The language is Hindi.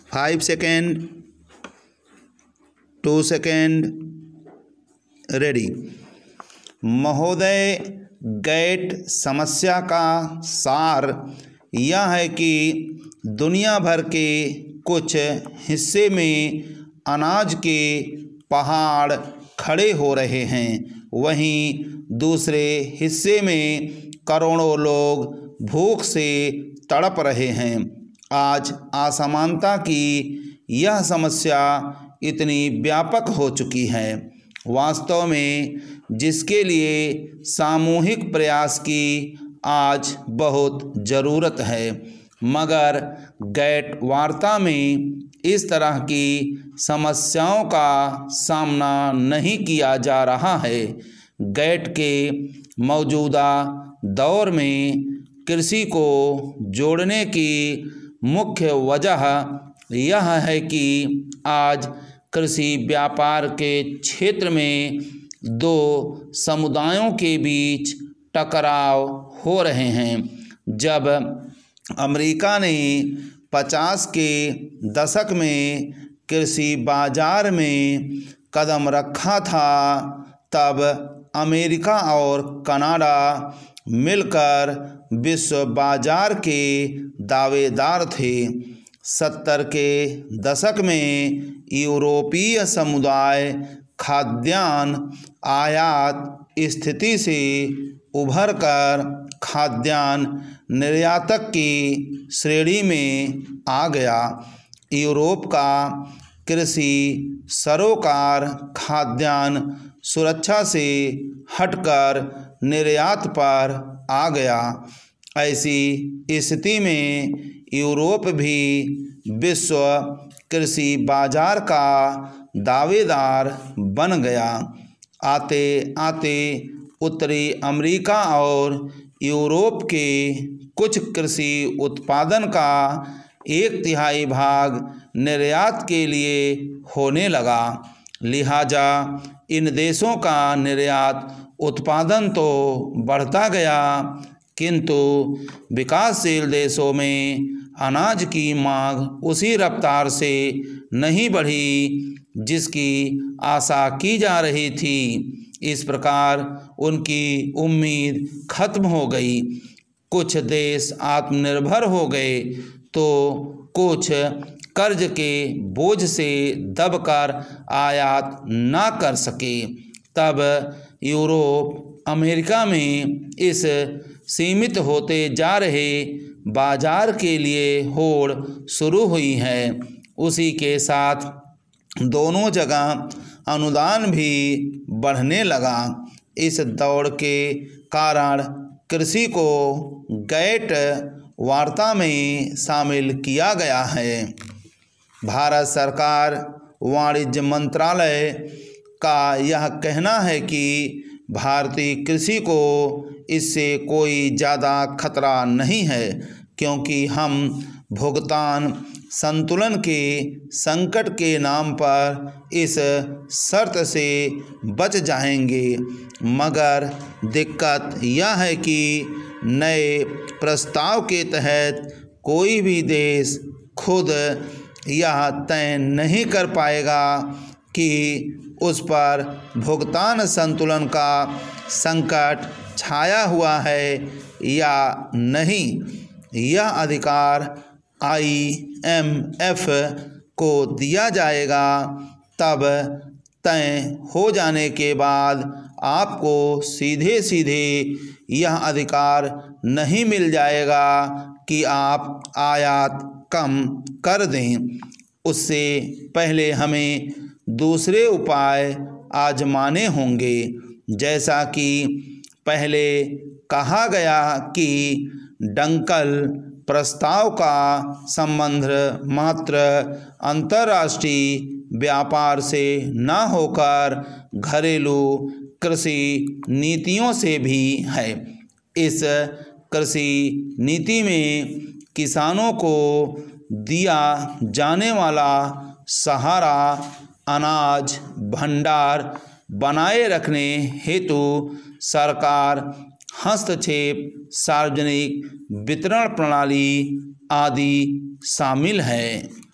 5 सेकेंड, 2 सेकेंड, रेडी। महोदय, गैट समस्या का सार यह है कि दुनिया भर के कुछ हिस्से में अनाज के पहाड़ खड़े हो रहे हैं, वहीं दूसरे हिस्से में करोड़ों लोग भूख से तड़प रहे हैं। आज असमानता की यह समस्या इतनी व्यापक हो चुकी है, वास्तव में जिसके लिए सामूहिक प्रयास की आज बहुत ज़रूरत है। मगर गैट वार्ता में इस तरह की समस्याओं का सामना नहीं किया जा रहा है। गैट के मौजूदा दौर में कृषि को जोड़ने की मुख्य वजह यह है कि आज कृषि व्यापार के क्षेत्र में दो समुदायों के बीच टकराव हो रहे हैं। जब अमेरिका ने 50 के दशक में कृषि बाजार में कदम रखा था, तब अमेरिका और कनाडा मिलकर विश्व बाजार के दावेदार थे। 70 के दशक में यूरोपीय समुदाय खाद्यान्न आयात स्थिति से उभरकर खाद्यान्न निर्यातक की श्रेणी में आ गया। यूरोप का कृषि सरोकार खाद्यान्न सुरक्षा से हटकर निर्यात पर आ गया। ऐसी स्थिति में यूरोप भी विश्व कृषि बाजार का दावेदार बन गया। आते आते उत्तरी अमेरिका और यूरोप के कुछ कृषि उत्पादन का 1/3 भाग निर्यात के लिए होने लगा। लिहाजा इन देशों का निर्यात उत्पादन तो बढ़ता गया, किंतु विकासशील देशों में अनाज की मांग उसी रफ्तार से नहीं बढ़ी जिसकी आशा की जा रही थी। इस प्रकार उनकी उम्मीद खत्म हो गई। कुछ देश आत्मनिर्भर हो गए तो कुछ कर्ज के बोझ से दबकर आयात ना कर सके। तब यूरोप अमेरिका में इस सीमित होते जा रहे बाजार के लिए होड़ शुरू हुई है। उसी के साथ दोनों जगह अनुदान भी बढ़ने लगा। इस दौड़ के कारण कृषि को गैट वार्ता में शामिल किया गया है। भारत सरकार वाणिज्य मंत्रालय का यह कहना है कि भारतीय कृषि को इससे कोई ज़्यादा खतरा नहीं है, क्योंकि हम भुगतान संतुलन के संकट के नाम पर इस शर्त से बच जाएंगे। मगर दिक्कत यह है कि नए प्रस्ताव के तहत कोई भी देश खुद यह तय नहीं कर पाएगा कि उस पर भुगतान संतुलन का संकट छाया हुआ है या नहीं। यह अधिकार IMF को दिया जाएगा। तब तय हो जाने के बाद आपको सीधे सीधे यह अधिकार नहीं मिल जाएगा कि आप आयात कम कर दें। उससे पहले हमें दूसरे उपाय आजमाने होंगे। जैसा कि पहले कहा गया कि डंकल प्रस्ताव का संबंध मात्र अंतर्राष्ट्रीय व्यापार से न होकर घरेलू कृषि नीतियों से भी है। इस कृषि नीति में किसानों को दिया जाने वाला सहारा अनाज भंडार बनाए रखने हेतु सरकार हस्तक्षेप, सार्वजनिक वितरण प्रणाली आदि शामिल है।